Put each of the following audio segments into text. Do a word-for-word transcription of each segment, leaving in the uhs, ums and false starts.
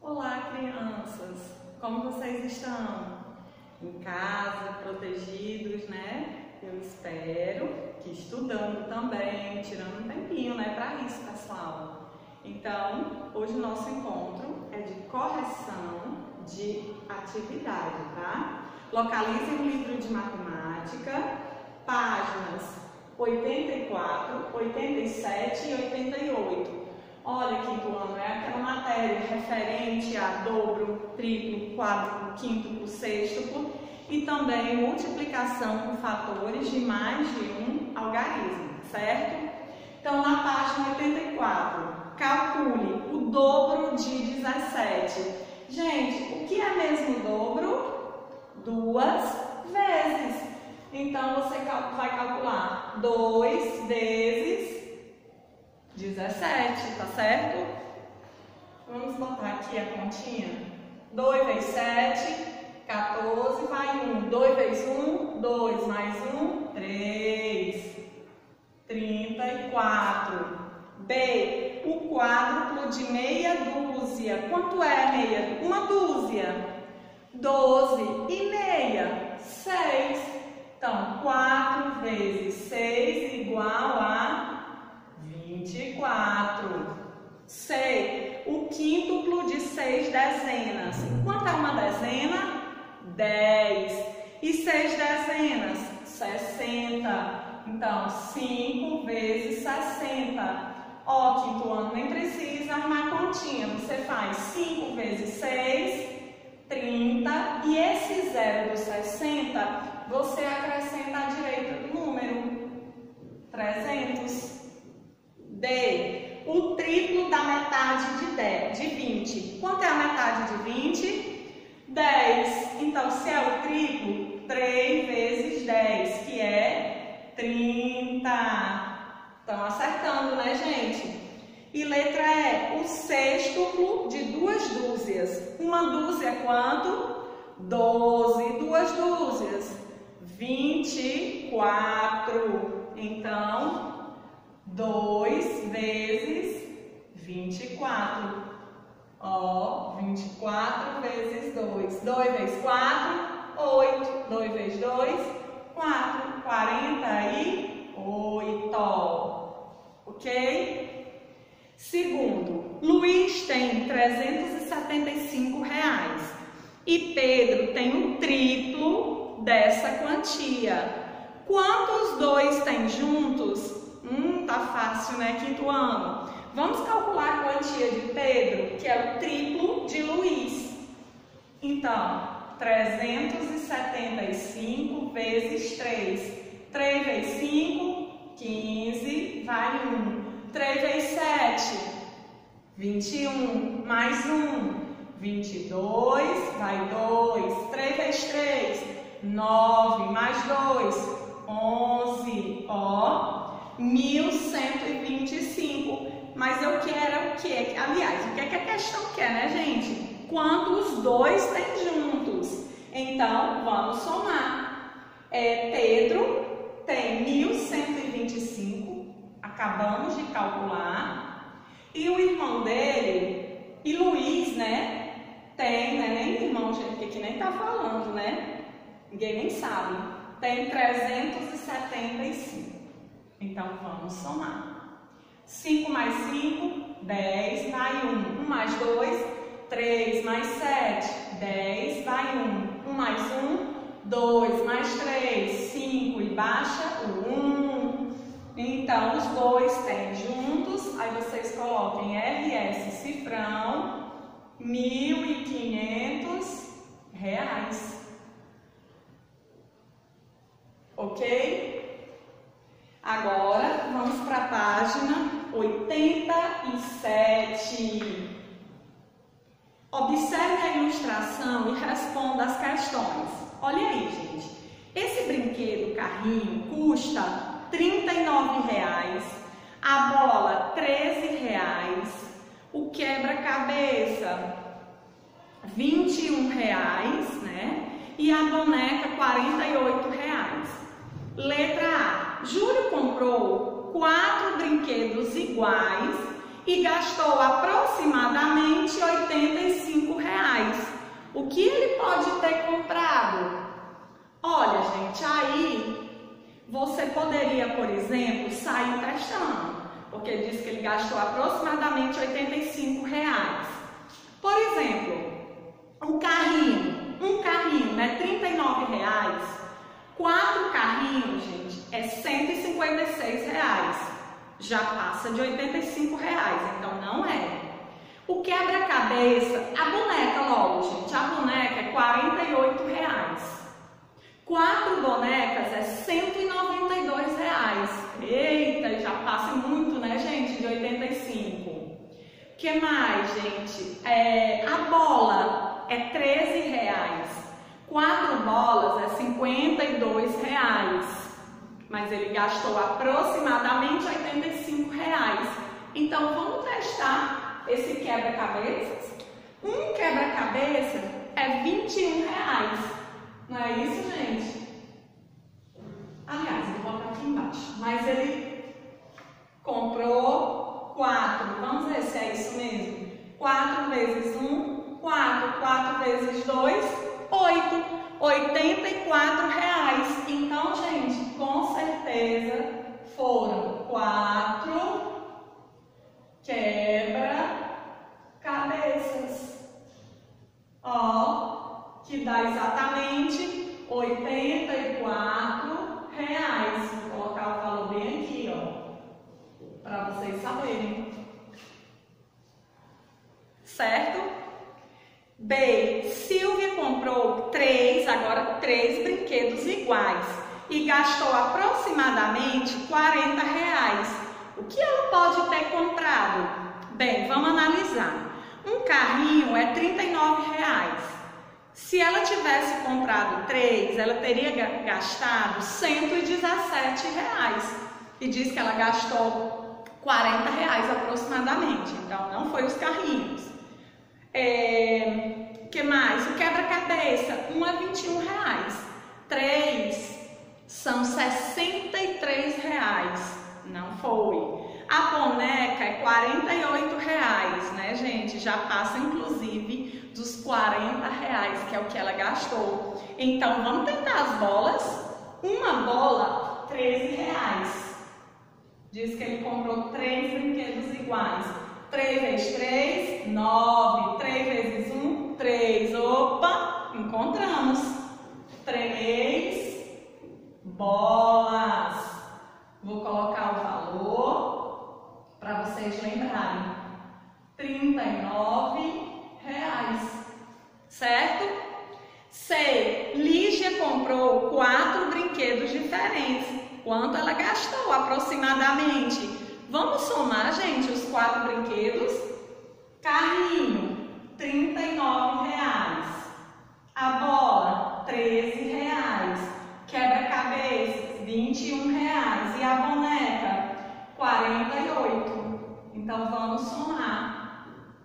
Olá, crianças! Como vocês estão? Em casa, protegidos, né? Eu espero que estudando também, tirando um tempinho, né, para isso, pessoal. Então, hoje o nosso encontro é de correção de atividade, tá? Localizem o livro de matemática, páginas oitenta e quatro, oitenta e sete e oitenta e oito. Olha, quinto ano, é aquela matéria referente a dobro, triplo, quádruplo, quíntuplo, sextuplo e também multiplicação com fatores de mais de um algarismo, certo? Então, na página oitenta e quatro, calcule o dobro de dezessete. Gente, o que é mesmo o dobro? Duas vezes. Então, você vai calcular dois vezes dezessete, tá certo? Vamos botar aqui a continha. dois vezes sete, quatorze, vai um. dois vezes um, dois, mais um, três. trinta e quatro. B, o quádruplo de meia dúzia. Quanto é meia? Uma dúzia. doze e meia, seis. Então, quatro vezes seis igual a vinte e quatro. C, o quíntuplo de seis dezenas. Quanto é uma dezena? dez. E seis dezenas? sessenta. Então, cinco vezes sessenta. Ó, quinto ano, nem precisa arrumar continha. Você faz cinco vezes seis, trinta. E esse zero do sessenta, você acrescenta à direita do número, trezentos. D, o triplo da metade de, dez, de vinte. Quanto é a metade de vinte? dez. Então, se é o triplo, três vezes dez, que é trinta. Estão acertando, né, gente? E letra E, o sextuplo de duas dúzias. Uma dúzia é quanto? doze. Duas dúzias, vinte e quatro. Então, dois vezes vinte e quatro. Ó, vinte e quatro vezes dois. dois vezes quatro, oito. dois vezes dois, quatro. quarenta e oito. Ok? Segundo, Luiz tem trezentos e setenta e cinco reais e Pedro tem o triplo dessa quantia. Quantos dois têm juntos? Hum, tá fácil, né? Quinto ano. Vamos calcular a quantia de Pedro, que é o triplo de Luiz. Então, trezentos e setenta e cinco vezes três. três vezes cinco, quinze, vai um. três vezes sete, vinte e um, mais um, vinte e dois, vai dois. três vezes três, nove, mais dois, onze, ó, mil cento e vinte e cinco. Mas eu quero o quê? Aliás, o que é que a questão quer, né, gente? Quanto os dois têm juntos. Então, vamos somar. É, Pedro tem mil cento e vinte e cinco, acabamos de calcular. E o irmão dele, e Luiz, né, tem, né, nem irmão, gente, que aqui nem tá falando, né? Ninguém nem sabe. Tem trezentos e setenta e cinco. Então, vamos somar. cinco mais cinco, dez, vai um. um mais dois, três mais sete, dez, vai um. um mais um, dois mais três, cinco e baixa o um. Então, os dois têm juntos, aí vocês coloquem R S cifrão, mil e quinhentos reais. Ok? Agora, vamos para a página oitenta e sete. Observe a ilustração e responda as questões. Olha aí, gente. Esse brinquedo, carrinho, custa trinta e nove reais. A bola, treze reais. O quebra-cabeça, vinte e um reais, né? E a boneca, quarenta e oito reais. Letra A. Júlio comprou quatro brinquedos iguais e gastou aproximadamente oitenta e cinco reais. O que ele pode ter comprado? Olha, gente, aí você poderia, por exemplo, sair testando, porque ele disse que ele gastou aproximadamente oitenta e cinco reais. Por exemplo, um carrinho, um carrinho, né, trinta e nove reais. Quatro carrinhos, gente, é cento e cinquenta e seis reais. Já passa de oitenta e cinco reais, então não é. O quebra-cabeça, a boneca logo, gente, a boneca é quarenta e oito reais. Quatro bonecas é cento e noventa e dois reais. Eita, já passa muito, né, gente, de oitenta e cinco. O que mais, gente? É, a bola é treze reais. Quatro bolas é cinquenta e dois reais. Mas ele gastou aproximadamente oitenta e cinco reais. Então, vamos testar esse quebra-cabeças? Um quebra-cabeça é vinte e um reais. Não é isso, gente? Aliás, eu vou botar aqui embaixo. Mas ele comprou quatro. Vamos ver se é isso mesmo. quatro vezes um, quatro. quatro vezes dois, oito. oitenta e quatro reais. Então, gente, com certeza foram quatro quebra-cabeças. Ó, que dá exatamente oitenta e quatro reais. Vou colocar o valor bem aqui, ó, para vocês saberem. Certo? B. Silvia comprou três, agora três brinquedos iguais e gastou aproximadamente quarenta reais. O que ela pode ter comprado? Bem, vamos analisar. Um carrinho é trinta e nove reais. Se ela tivesse comprado três, ela teria gastado cento e dezessete reais. E diz que ela gastou quarenta reais aproximadamente. Então, não foi os carrinhos. É, que mais? O quebra-cabeça, um é vinte e um reais. Três são sessenta e três reais. Não foi. A boneca é quarenta e oito reais, né, gente? Já passa, inclusive, dos quarenta reais, que é o que ela gastou. Então, vamos tentar as bolas. Uma bola, treze reais. Diz que ele comprou três brinquedos iguais. três vezes três, nove. três vezes um, três. Opa, encontramos. três bolas. Vou colocar o valor para vocês lembrarem. trinta e nove reais. Certo? C. Lígia comprou quatro brinquedos diferentes. Quanto ela gastou aproximadamente? Vamos somar, gente, os quatro brinquedos. Carrinho, trinta e nove reais. A bola, treze reais. Quebra-cabeças, vinte e um reais. E a boneca, quarenta e oito. Então, vamos somar.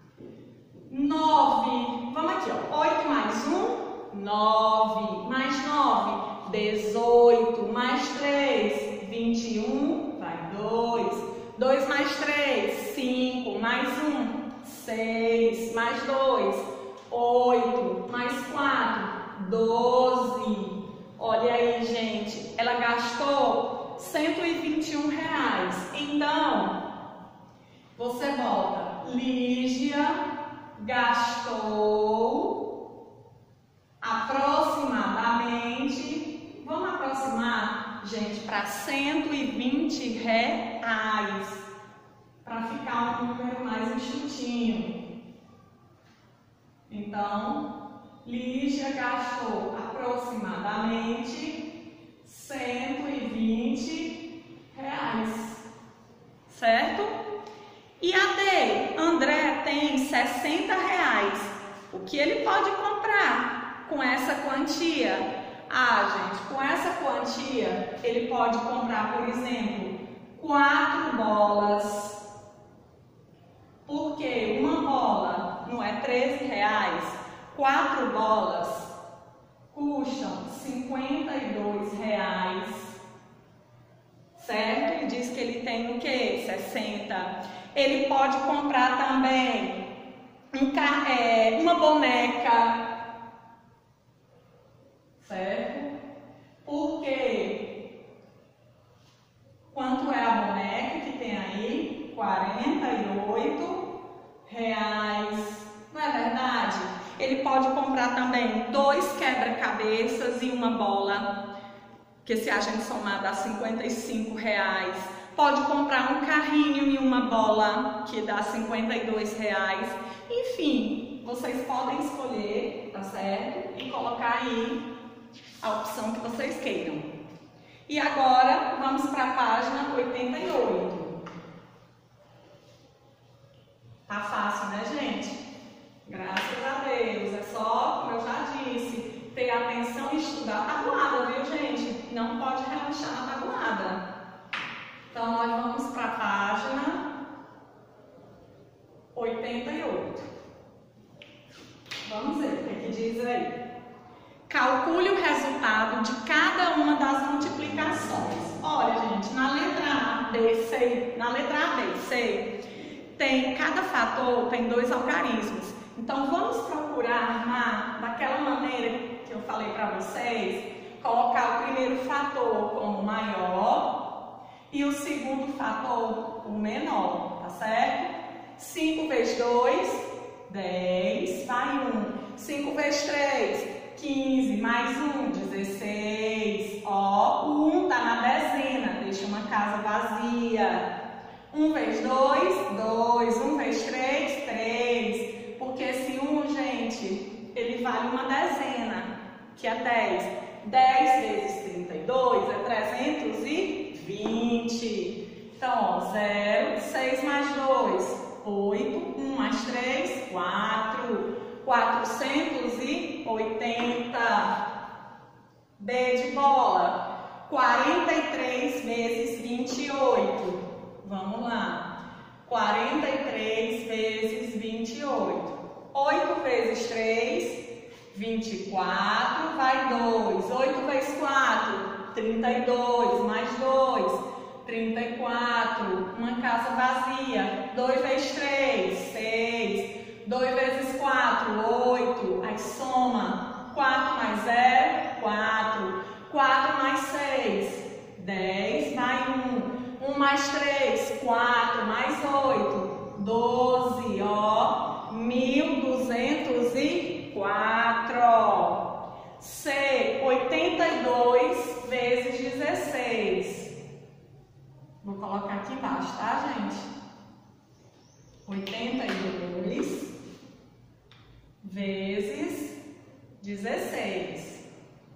nove. Vamos aqui, ó. oito mais um, nove. Mais nove, dezoito. Mais três, vinte e um. Vai, dois. dois mais três, cinco, mais um, seis, mais dois, oito, mais quatro, doze. Olha aí, gente, ela gastou cento e vinte e um reais. Então, você bota, Lígia gastou aproximadamente, vamos aproximar, gente, para cento e vinte reais, para ficar um número mais enxutinho. Então, Lígia gastou aproximadamente cento e vinte reais, certo? E a D, André tem sessenta reais. O que ele pode comprar com essa quantia? Ah, gente, com essa quantia, ele pode comprar, por exemplo, quatro bolas. Porque uma bola não é treze reais, quatro bolas custam cinquenta e dois reais. Certo? Ele diz que ele tem o quê? sessenta. Ele pode comprar também um, é, uma boneca, certo? Porque quanto é a boneca que tem aí? quarenta e oito reais. Não é verdade? Ele pode comprar também dois quebra-cabeças e uma bola, que se a gente somar dá cinquenta e cinco reais. Pode comprar um carrinho e uma bola, que dá cinquenta e dois reais. Enfim, vocês podem escolher, tá certo? E colocar aí a opção que vocês queiram. E agora, vamos para a página oitenta e oito. Tá fácil, né, gente? Graças a Deus. É só, como eu já disse, ter atenção e estudar a tabuada, viu, gente? Não pode relaxar na tabuada. Então, nós vamos para a página oitenta e oito. Vamos ver o que, que diz aí. Calcule o resultado de cada uma das multiplicações. Olha, gente, na letra A, B, C, na letra A, B, C, tem, cada fator tem dois algarismos. Então, vamos procurar armar daquela maneira que eu falei para vocês, colocar o primeiro fator como maior e o segundo fator como menor, tá certo? cinco vezes dois, dez, vai um. cinco vezes três, quinze, mais um, dezesseis. Ó, o um tá na dezena, deixa uma casa vazia. um vezes dois, dois. um vezes três, três. Porque esse um, gente, ele vale uma dezena, que é dez. dez vezes trinta e dois é trezentos e vinte. Então, ó, zero, seis mais dois, oito. um mais três, quatro. quatrocentos e oitenta. B de bola. quarenta e três vezes vinte e oito. Vamos lá. quarenta e três vezes vinte e oito. oito vezes três, vinte e quatro, vai dois. oito vezes quatro, trinta e dois, mais dois, trinta e quatro. Uma casa vazia. dois vezes três, seis. dois vezes quatro, oito. Aí soma. quatro mais zero, quatro. quatro mais seis, dez. Vai um. um mais três, quatro, mais oito, doze, ó, mil duzentos e quatro. C, oitenta e dois vezes dezesseis. Vou colocar aqui embaixo, tá, gente? oitenta e dois vezes dezesseis.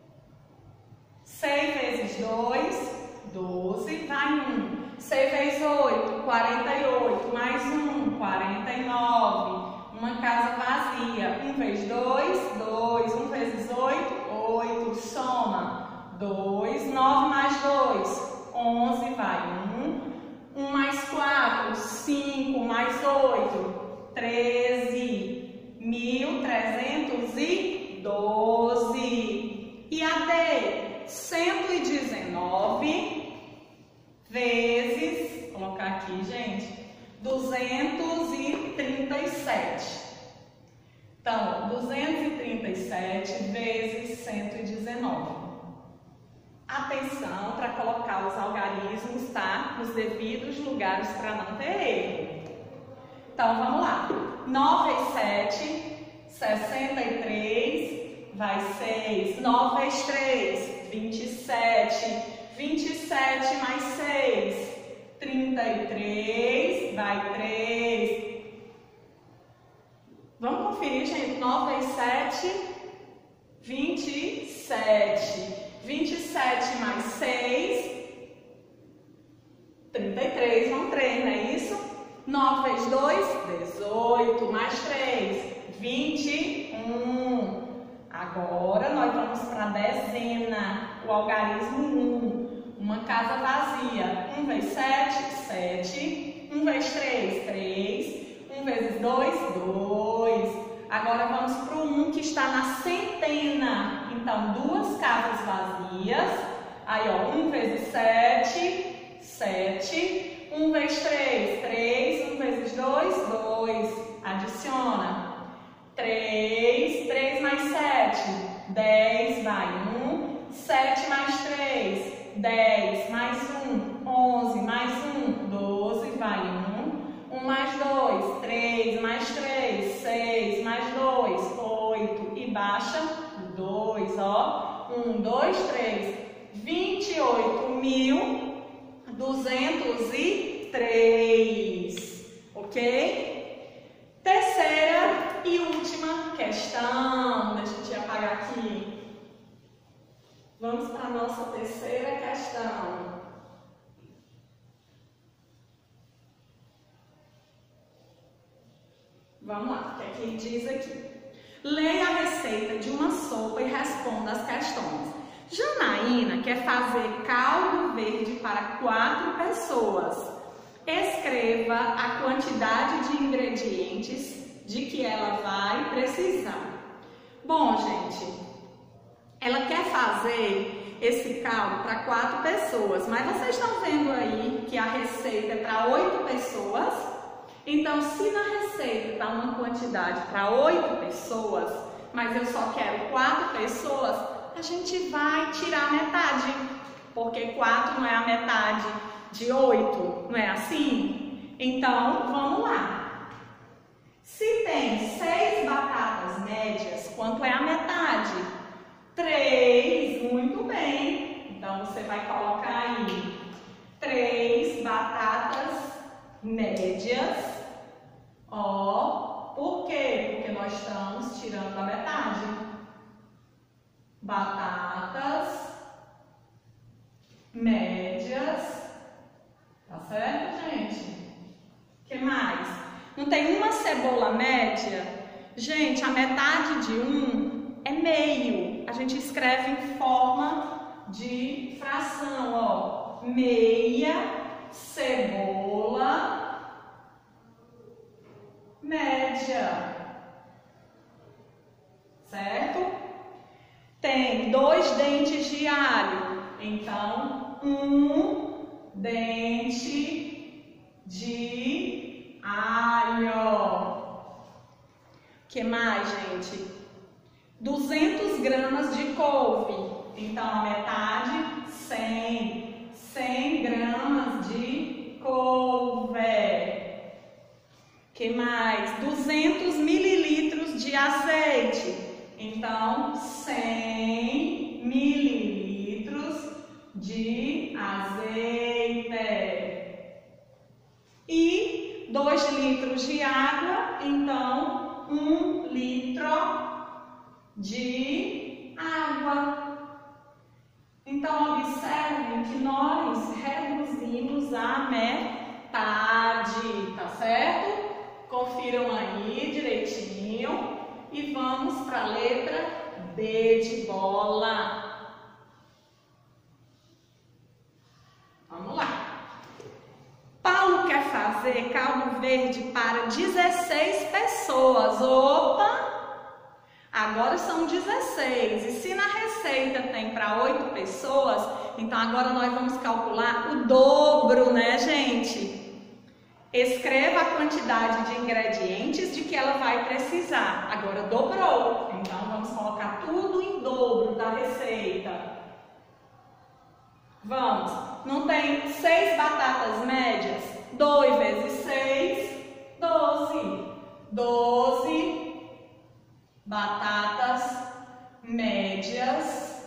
seis vezes dois, doze, vai um. seis vezes oito, quarenta e oito, mais um, quarenta e nove. Uma casa vazia. um vezes dois, dois. um vezes oito, oito. Soma. dois. nove mais dois, onze, vai um. um mais quatro, cinco. Mais oito, treze. mil trezentos e doze. E a D? cento e dezenove vezes, vou colocar aqui, gente, duzentos e trinta e sete. Então, duzentos e trinta e sete vezes cento e dezenove. Atenção para colocar os algarismos, tá? Nos devidos lugares para não ter erro. Então, vamos lá. nove vezes sete, sessenta e três, vai seis. nove vezes três, vinte e sete. vinte e sete mais seis, trinta e três, vai três. Vamos conferir, gente. nove vezes sete, vinte e sete. vinte e sete mais seis, trinta e três, vão três, não é isso? nove vezes dois, dezoito, mais três, vinte e um. Agora nós vamos para a dezena, o algarismo um. Uma casa vazia. um vezes sete, sete. um vezes três, três. um vezes dois, dois. Agora vamos para o um que está na centena. Então, duas casas vazias. Aí, ó, um vezes sete, sete. um vezes três, três, um vezes dois, dois. Adiciona. três, três mais sete, dez, vai um. sete mais três, dez, mais um, onze, mais um, doze, vai um. um mais dois, três, mais três, seis, mais dois, oito. E baixa dois, ó. um, dois, três, vinte e oito mil duzentos e três. Ok? Terceira e última questão. Deixa eu te apagar aqui. Vamos para a nossa terceira questão. Vamos lá, o que é que ele diz aqui? Leia a receita de uma sopa e responda as questões. Janaína quer fazer caldo verde para quatro pessoas. Escreva a quantidade de ingredientes de que ela vai precisar. Bom, gente, ela quer fazer esse caldo para quatro pessoas, mas vocês estão vendo aí que a receita é para oito pessoas? Então, se na receita está uma quantidade para oito pessoas, mas eu só quero quatro pessoas, a gente vai tirar a metade, porque quatro não é a metade de oito, não é assim? Então, vamos lá. Se tem seis batatas médias, quanto é a metade? três, muito bem. Então, você vai colocar aí três batatas médias. Ó, por quê? Porque nós estamos tirando a metade. Batatas médias. Tá certo, gente? O que mais? Não tem uma cebola média? Gente, a metade de um é meio. A gente escreve em forma de fração, ó. Meia cebola média. Certo? Tem dois dentes de alho. Então, um dente de alho. Que mais, gente? duzentas gramas de couve. Então, a metade, cem. cem gramas de couve. Que mais? duzentos mililitros de azeite. Então, cem mililitros de azeite. E dois litros de água. Então, um litro de água. Então, observem que nós reduzimos a metade, tá certo? Confiram aí direitinho e vamos para a letra B de bola. Vamos lá. Paulo quer fazer caldo verde para dezesseis pessoas. Opa! Agora são dezesseis. E se na receita tem para oito pessoas, então agora nós vamos calcular o dobro, né, gente? Escreva a quantidade de ingredientes de que ela vai precisar. Agora dobrou. Então vamos colocar tudo em dobro da receita. Vamos. Não tem seis batatas médias? dois vezes seis, doze. doze batatas médias.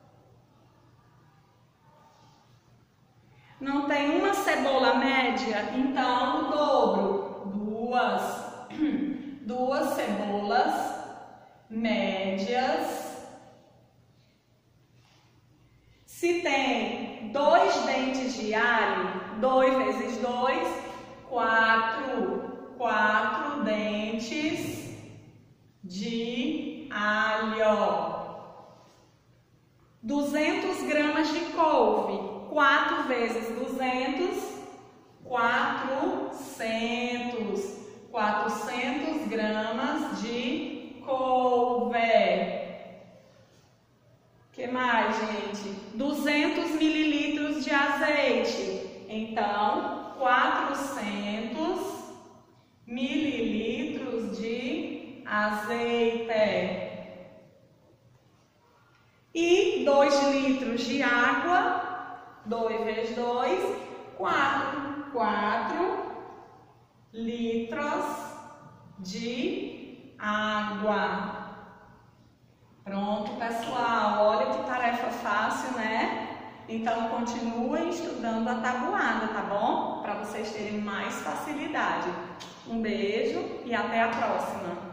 Não tem uma cebola média? Então, o dobro. Duas. Duas cebolas médias. Se tem dois dentes de alho, dois vezes dois, quatro. Quatro dentes de alho. duzentas gramas de couve. quatro vezes duzentos, quatrocentos. quatrocentas gramas de couve. Que mais, gente? duzentos mililitros de azeite. Então, quatrocentos mililitros de azeite. E dois litros de água, dois vezes dois, quatro. quatro litros de água. Pronto, pessoal. Olha que tarefa fácil, né? Então, continuem estudando a tabuada, tá bom? Para vocês terem mais facilidade. Um beijo e até a próxima.